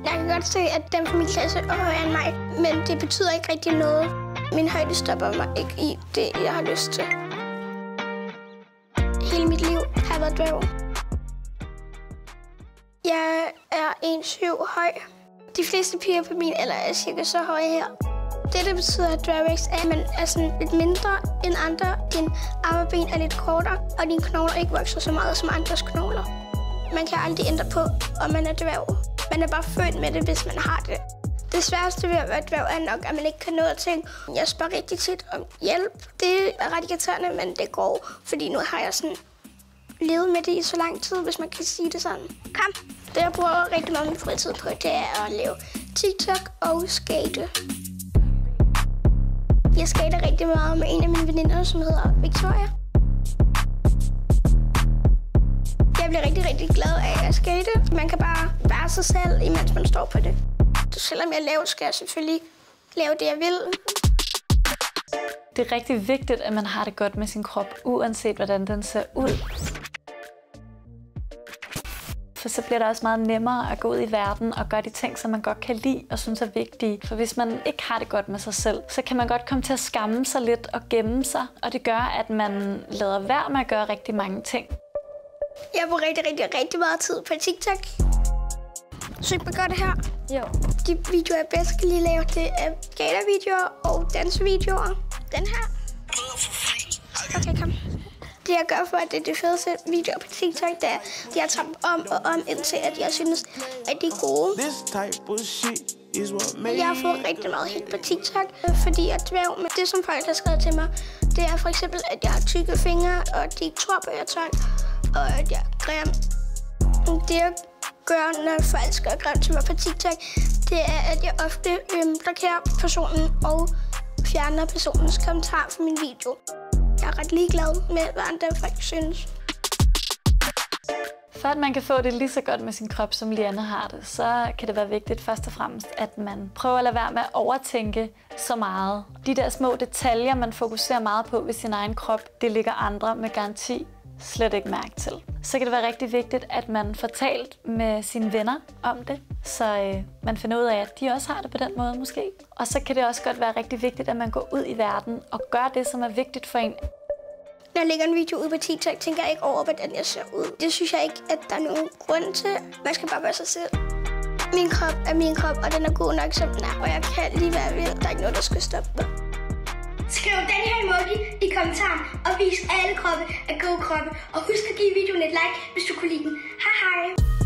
Jeg kan godt se, at dem fra min klasse er højere end mig, men det betyder ikke rigtig noget. Min højde stopper mig ikke i det, jeg har lyst til. Hele mit liv har været dværg. Jeg er 1,7 høj. De fleste piger på min alder er cirka så høje her. Det betyder, at dværgvækst er, at man er sådan lidt mindre end andre. Din arme og ben er lidt kortere, og dine knogler ikke vokser så meget som andres knogler. Man kan aldrig ændre på, om man er dværg. Man er bare født med det, hvis man har det. Det sværeste ved at være dværg er nok, at man ikke kan nå at tænke. Jeg spørger rigtig tit om hjælp. Det er ret irriterende, men det går, fordi nu har jeg sådan levet med det i så lang tid, hvis man kan sige det sådan. Kom. Det, jeg bruger rigtig meget min fritid på, det er at lave TikTok og skate. Jeg skater rigtig meget med en af mine veninder, som hedder Victoria. Jeg bliver rigtig, rigtig glad af at skate. Man kan bare være sig selv, imens man står på det. Så selvom jeg er lav, skal jeg selvfølgelig lave det, jeg vil. Det er rigtig vigtigt, at man har det godt med sin krop, uanset hvordan den ser ud. For så bliver det også meget nemmere at gå ud i verden og gøre de ting, som man godt kan lide og synes er vigtige. For hvis man ikke har det godt med sig selv, så kan man godt komme til at skamme sig lidt og gemme sig. Og det gør, at man lader være med at gøre rigtig mange ting. Jeg bruger rigtig meget tid på TikTok. Så jeg gør det her. Jo. De videoer, jeg bedst kan lige lave, det er skatervideoer og dansevideoer. Den her. Okay, kom. Det jeg gør for, at det er de fedeste videoer på TikTok, det er, at jeg tager dem om og om, indtil at jeg synes, at de er gode. Jeg har fået rigtig meget hit på TikTok, fordi jeg dværg med det, som folk har skrevet til mig. Det er for eksempel, at jeg har tykke fingre, og de ikke tror på, at jeg er tynd, og at jeg er grim. Det jeg gør, når folk skriver grimt til mig på TikTok, det er, at jeg ofte blokerer personen og fjerner personens kommentar fra min video. Jeg er ret ligeglad med, hvad andre folk synes. For at man kan få det lige så godt med sin krop, som Lianne har det, så kan det være vigtigt først og fremmest, at man prøver at lade være med at overtænke så meget. De der små detaljer, man fokuserer meget på ved sin egen krop, det ligger andre med garanti slet ikke mærke til. Så kan det være rigtig vigtigt, at man får talt med sine venner om det, så man finder ud af, at de også har det på den måde måske. Og så kan det også godt være rigtig vigtigt, at man går ud i verden og gør det, som er vigtigt for en. Når jeg lægger en video ud på TikTok, tænker jeg ikke over, hvordan jeg ser ud. Det synes jeg ikke, at der er nogen grund til. Man skal bare være sig selv. Min krop er min krop, og den er god nok, som den er. Og jeg kan lige være vild. Der er ikke noget, der skal stoppe mig. Skriv den her emoji i kommentaren, og vis alle kroppe er gode kroppe. Og husk at give videoen et like, hvis du kunne lide den. Hej hej!